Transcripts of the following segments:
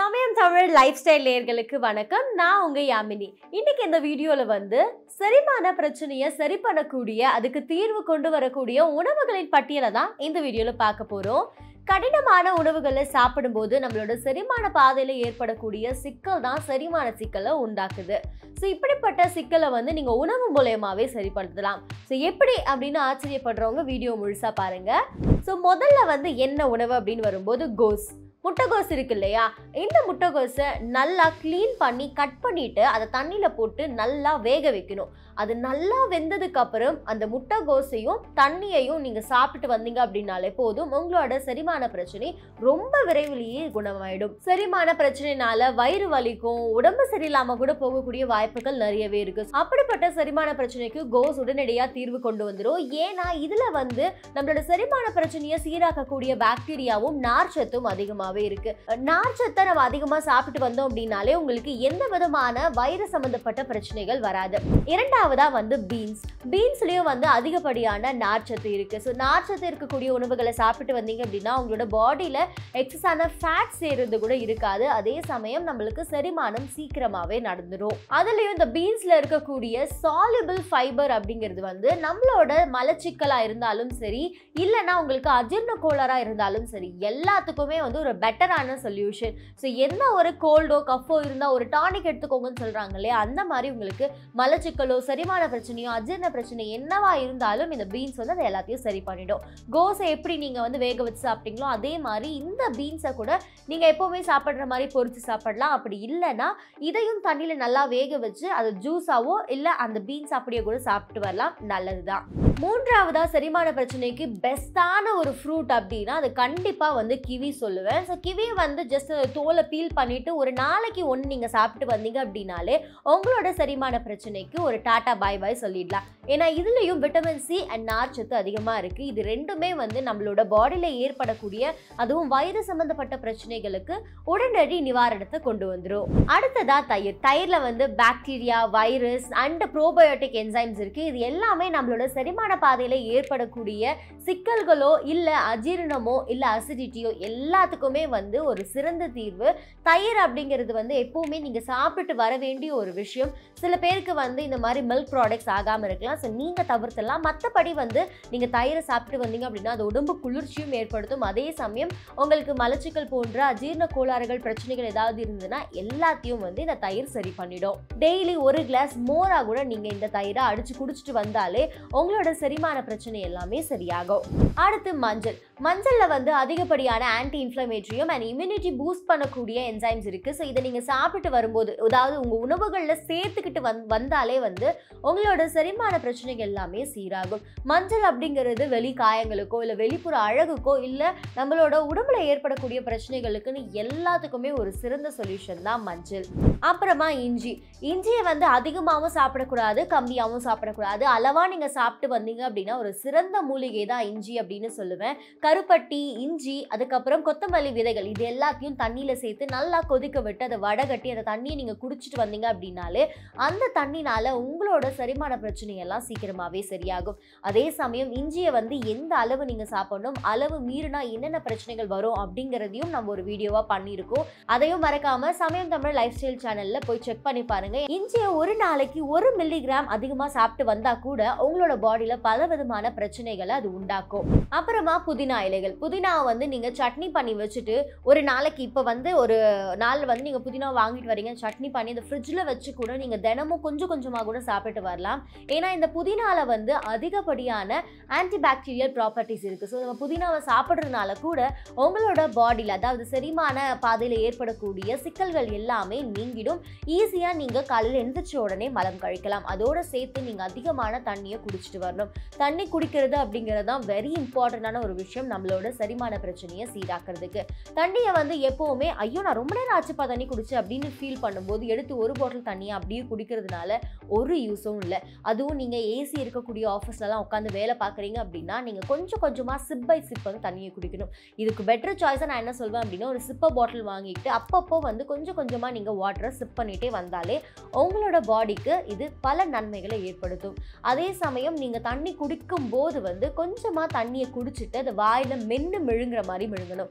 சமயம் Tamil life style நேயர்களுக்கு வணக்கம். நான் உங்க யாமினி. இன்னைக்கு இந்த வீடியோல செரிமான பிரச்சனையை சரி பண்ணக்கூடிய அதுக்கு தீர்வு கொண்டு வரக்கூடிய உணவுகளின் பட்டியலை தான் இந்த வீடியோல பார்க்க போறோம். கடினமான உணவுகளை சாப்பிடும்போது நம்மளோட செரிமான பாதையில ஏற்படக்கூடிய சிக்கல் தான் செரிமான சிக்கலை உண்டாக்குது. ஸோ இப்படிப்பட்ட சிக்கலை நீங்க உணவு மூலயமாவே சரிப்படுத்தலாம். ஸோ எப்படி அப்படின்னு ஆச்சரியப்படுறவங்க வீடியோ முழுசா பாருங்க. ஸோ முதல்ல என்ன உணவு அப்படின்னு வரும்போது கோஸ், முட்டைகோஸ் இருக்கு இல்லையா, இந்த முட்டைகோஸை நல்லா க்ளீன் பண்ணி கட் பண்ணிட்டு அதை தண்ணியில் போட்டு நல்லா வேக வைக்கணும். அது நல்லா வெந்ததுக்கு அப்புறம் அந்த முட்டைகோஸையும் தண்ணியையும் நீங்கள் சாப்பிட்டு வந்தீங்க அப்படின்னாலே போதும், உங்களோட செரிமான பிரச்சனை ரொம்ப விரைவிலேயே குணமாயிடும். செரிமான பிரச்சனைனால வயிறு வலிக்கும், உடம்பு சரியில்லாமல் கூட போகக்கூடிய வாய்ப்புகள் நிறையவே இருக்கு. அப்படிப்பட்ட செரிமான பிரச்சனைக்கு கோஸ் உடனடியாக தீர்வு கொண்டு வந்துடும். ஏன்னா இதில் நம்மளோட செரிமான பிரச்சனையை சீராக்கக்கூடிய பாக்டீரியாவும் நார்ச்சத்தும் அதிகமாக இருக்கு. நார்ச்சத்தை நம்ம அதிகமா சாப்பிட்டு வந்தோம் அப்படின்னாலே உங்களுக்கு எந்த விதமான வயிறு சம்பந்தப்பட்ட பிரச்சனைகள் வராது. இரண்டாவதா பீன்ஸ். பீன்ஸ்லயும் அதிகப்படியான நார்ச்சத்து இருக்கு. ஸோ நார்ச்சத்து இருக்கக்கூடிய உணவுகளை சாப்பிட்டு வந்தீங்க அப்படின்னா உங்களோட பாடியில எக்ஸஸான ஃபேட் சேர்றது கூட இருக்காது. அதே சமயம் நம்மளுக்கு செரிமானம் சீக்கிரமாவே நடந்துடும். அதுலயும் இந்த பீன்ஸ்ல இருக்கக்கூடிய சால்யுபிள் ஃபைபர் அப்படிங்கிறது நம்மளோட மலச்சிக்கலா இருந்தாலும் சரி, இல்லைன்னா உங்களுக்கு அஜீரண கோளாறா இருந்தாலும் சரி, எல்லாத்துக்குமே ஒரு பெட்டரான சொல்யூஷன். ஸோ என்ன ஒரு கோல்டோ கஃபோ இருந்தால் ஒரு டானிக் எடுத்துக்கோங்கன்னு சொல்கிறாங்க இல்லையா, அந்த மாதிரி உங்களுக்கு மலச்சிக்கலோ செரிமான பிரச்சனையோ அஜீரண பிரச்சனை என்னவா இருந்தாலும் இந்த பீன்ஸ் அதை எல்லாத்தையும் சரி பண்ணிடும். கோஸை எப்படி நீங்கள் வேக வச்சு சாப்பிட்டீங்களோ அதே மாதிரி இந்த பீன்ஸை கூட நீங்கள் எப்போவுமே சாப்பிட்ற மாதிரி பொரிச்சு சாப்பிடலாம். அப்படி இல்லைன்னா இதையும் தண்ணியில் நல்லா வேக வச்சு அது ஜூஸாவோ இல்லை அந்த பீன்ஸ் அப்படியே கூட சாப்பிட்டு வரலாம், நல்லது தான். மூன்றாவதா செரிமான பிரச்சனைக்கு பெஸ்டான ஒரு ஃப்ரூட் அப்படின்னா அது கண்டிப்பாக கிவி சொல்லுவேன். ஸோ கிவியை ஜஸ்ட் தோலை பீல் பண்ணிவிட்டு ஒரு நாளைக்கு ஒன்று நீங்கள் சாப்பிட்டு வந்தீங்க அப்படின்னாலே உங்களோட செரிமான பிரச்சனைக்கு ஒரு டாட்டா பாய் பாய் சொல்லிடலாம். ஏன்னா இதுலேயும் விட்டமின் சி அண்ட் நார்ச்சத்து அதிகமாக இருக்குது. இது ரெண்டுமே நம்மளோட பாடியில் ஏற்படக்கூடிய அதுவும் வயிறு சம்மந்தப்பட்ட பிரச்சனைகளுக்கு உடனடி நிவாரணத்தை கொண்டு வந்துடும். அடுத்ததாக தயிர். தயிரில் bacteria, virus and probiotic enzymes இருக்குது. இது எல்லாமே நம்மளோட செரிமான பாதையில் ஏற்படக்கூடிய சிக்கல்களோ இல்லை அஜீரணமோ இல்லை அசிடிட்டியோ எல்லாத்துக்குமே ஒரு சிறந்த தீர்வு. தயிர் அப்படிங்கிறது எப்பவுமே நீங்கள் சாப்பிட்டு வர வேண்டிய ஒரு விஷயம். சில பேருக்கு இந்த மாதிரி மில்க் ப்ராடக்ட்ஸ் ஆகாமல் இருக்கலாம். ஸோ நீங்கள் தவிர்த்தலாம். மற்றபடி நீங்கள் தயிரை சாப்பிட்டு வந்தீங்க அப்படின்னா அது உடம்பு குளிர்ச்சியும் ஏற்படுத்தும். அதே சமயம் உங்களுக்கு மலச்சிக்கல் போன்ற அஜீரண கோளாறுகள் பிரச்சனைகள் ஏதாவது இருந்ததுன்னா எல்லாத்தையும் இந்த தயிர் சரி பண்ணிடும். டெய்லி ஒரு கிளாஸ் மோராக கூட நீங்கள் இந்த தயிரை அடித்து குடிச்சிட்டு வந்தாலே உங்களோட செரிமான பிரச்சனை எல்லாமே சரியாகும். அடுத்து மஞ்சள். மஞ்சளில் அதிகப்படியான ஆன்டி இன்ஃப்ளமேட்டரியும் அண்ட் இம்யூனிட்டி பூஸ்ட் பண்ணக்கூடிய என்சைம்ஸ் இருக்குது. ஸோ இதை நீங்கள் சாப்பிட்டு வரும்போது அதாவது உங்கள் உணவுகளில் சேர்த்துக்கிட்டு வந்தாலே உங்களோட செரிமான பிரச்சனைகள் எல்லாமே சீராகும். மஞ்சள் அப்படிங்கிறது வெளி காயங்களுக்கோ இல்லை வெளிப்புற அழகுக்கோ இல்லை நம்மளோட உடம்புல ஏற்படக்கூடிய பிரச்சனைகளுக்குன்னு எல்லாத்துக்குமே ஒரு சிறந்த சொல்யூஷன் தான் மஞ்சள். அப்புறமா இஞ்சி. இஞ்சியை அதிகமாகவும் சாப்பிடக்கூடாது, கம்மியாகவும் சாப்பிடக்கூடாது. அளவாக நீங்கள் சாப்பிட்டு வந்தீங்க அப்படின்னா ஒரு சிறந்த மூலிகை தான் இஞ்சி அப்படின்னு சொல்லுவேன். கருப்பட்டி, இஞ்சி, அதுக்கப்புறம் கொத்தமல்லி விதைகள் இது எல்லாத்தையும் தண்ணியில் சேர்த்து நல்லா கொதிக்க விட்டு அதை வடகட்டி அந்த தண்ணியை நீங்கள் குடிச்சிட்டு வந்தீங்க அப்படின்னாலே அந்த தண்ணினால உங்களோட செரிமான பிரச்சனையெல்லாம் சீக்கிரமாகவே சரியாகும். அதே சமயம் இஞ்சியை எந்த அளவு நீங்கள் சாப்பிடணும், அளவு மீறினா என்னென்ன பிரச்சனைகள் வரும் அப்படிங்கிறதையும் நம்ம ஒரு வீடியோவாக பண்ணியிருக்கோம். அதையும் மறக்காம சமயம் தமிழ் லைஃப் ஸ்டைல் சேனலில் போய் செக் பண்ணி பாருங்க. இஞ்சியை ஒரு நாளைக்கு 1 மில்லிகிராம் அதிகமாக சாப்பிட்டு வந்தால் கூட உங்களோட பாடியில் பல விதமான பிரச்சனைகளை அது உண்டாக்கும். அப்புறமா புதினா இலைகள். புதினாவை நீங்கள் சட்னி பண்ணி வச்சுட்டு ஒரு நாளைக்கு இப்போ ஒரு நாள் நீங்கள் புதினா வாங்கிட்டு வரீங்க, சட்னி பண்ணி இந்த ஃப்ரிட்ஜில் வச்சு கூட நீங்கள் தினமும் கொஞ்சம் கொஞ்சமாக கூட சாப்பிட்டு வரலாம். ஏன்னா இந்த புதினாவில் அதிகப்படியான ஆன்டிபாக்டீரியல் ப்ராப்பர்ட்டிஸ் இருக்குது. ஸோ நம்ம புதினாவை சாப்பிட்றதுனால கூட உங்களோட பாடியில் அதாவது செரிமான பாதையில் ஏற்படக்கூடிய சிக்கல்கள் எல்லாமே நீங்கிடும். ஈஸியாக நீங்கள் காலையில் எழுந்திரிச்ச உடனே மலம் கழிக்கலாம். அதோடு சேர்த்து நீங்கள் அதிகமான தண்ணியை குடிச்சிட்டு வரணும். தண்ணி குடிக்கிறது அப்படிங்கிறது தான் வெரி இம்பார்ட்டண்டான ஒரு விஷயம் நம்மளோட செரிமான பிரச்சனையை சீராக்கிறதுக்கு. தண்ணியை எப்போவுமே ஐயோ நான் ரொம்ப நேரம் ஆச்சுப்பா தண்ணி குடிச்சு அப்படின்னு ஃபீல் பண்ணும்போது எடுத்து ஒரு பாட்டில் தண்ணியை அப்படியே குடிக்கிறதுனால ஒரு யூஸும் இல்லை. அதுவும் நீங்கள் ஏசி இருக்கக்கூடிய ஆஃபீஸ்லலாம் உட்காந்து வேலை பார்க்குறீங்க அப்படின்னா நீங்கள் கொஞ்சம் கொஞ்சமாக சிப் பை சிப் தண்ணியை குடிக்கணும். இதுக்கு பெட்டர் சாய்ஸாக நான் என்ன சொல்வேன் அப்படின்னா ஒரு சிப்பர் பாட்டில் வாங்கிட்டு அப்பப்போ கொஞ்சம் கொஞ்சமாக நீங்கள் வாட்டரை சிப் பண்ணிகிட்டே வந்தாலே உங்களோட பாடிக்கு இது பல நன்மைகளை ஏற்படுத்தும். அதே சமயம் நீங்கள் தண்ணி குடிக்கும் போது கொஞ்சமாக தண்ணியை குடிச்சிட்டு அது வாயில் மென்று மெழுங்குற மாதிரி மெழுங்கணும். உடனே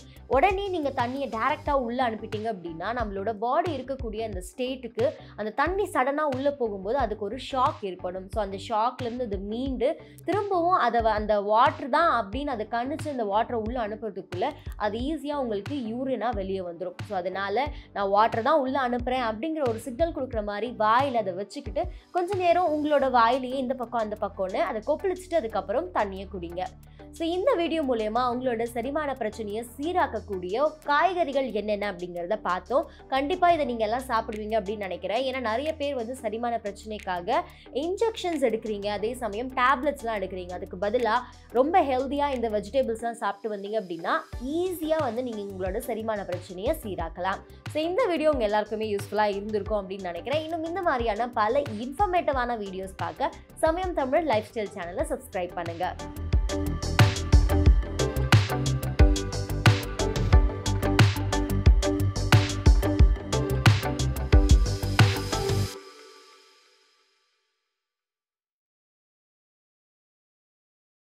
உடனே நீங்கள் தண்ணியை டைரெக்டாக உள்ளே அனுப்பிட்டீங்க அப்படின்னா நம்மளோட பாடி இருக்கக்கூடிய அந்த ஸ்டேட்டுக்கு அந்த தண்ணி சடனாக உள்ளே போகும்போது அதுக்கு ஒரு ஷாக் ஏற்படும். ஸோ அந்த ஷாக்லேருந்து அது மீண்டு திரும்பவும் அந்த வாட்டர் தான் அப்படின்னு அதை கணிச்சு அந்த வாட்டரை உள்ளே அனுப்புறதுக்குள்ளே அது ஈஸியாக உங்களுக்கு யூரினாக வெளியே வந்துடும். ஸோ அதனால் நான் வாட்டர் தான் உள்ளே அனுப்புகிறேன் அப்படிங்கிற ஒரு சிக்னல் கொடுக்குற மாதிரி வாயில் அதை வச்சுக்கிட்டு கொஞ்ச நேரம் உங்களோட வாயிலேயே இந்த பக்கம் அந்த பக்கம்னு அதை கொப்பளிச்சுட்டு அதுக்கப்புறம் தண்ணியை குடிங்க. ஸோ இந்த வீடியோ மூலயமா உங்களோட செரிமான பிரச்சனையை சீராக்கக்கூடிய காய்கறிகள் என்னென்ன அப்படிங்கிறத பார்த்தோம். கண்டிப்பாக இதை நீங்கள் எல்லாம் சாப்பிடுவீங்க அப்படின்னு நினைக்கிறேன். ஏன்னா நிறைய பேர் வந்து செரிமான பிரச்சனைக்காக இன்ஜெக்ஷன்ஸ் எடுக்கிறீங்க, அதே சமயம் டேப்லெட்ஸ்லாம் எடுக்கிறீங்க. அதுக்கு பதிலாக ரொம்ப ஹெல்த்தியாக இந்த வெஜிடபிள்ஸ்லாம் சாப்பிட்டு வந்தீங்க அப்படின்னா ஈஸியாக வந்து நீங்கள் உங்களோட செரிமான பிரச்சனையை சீராக்கலாம். ஸோ இந்த வீடியோ உங்கள் எல்லாருக்குமே யூஸ்ஃபுல்லாக இருந்திருக்கும் அப்படின்னு நினைக்கிறேன். இன்னும் இந்த மாதிரியான பல இன்ஃபர்மேட்டிவான வீடியோஸ் பார்க்க சமயம் தமிழ் லைஃப் ஸ்டைல் சேனலை சப்ஸ்கிரைப் பண்ணுங்கள்.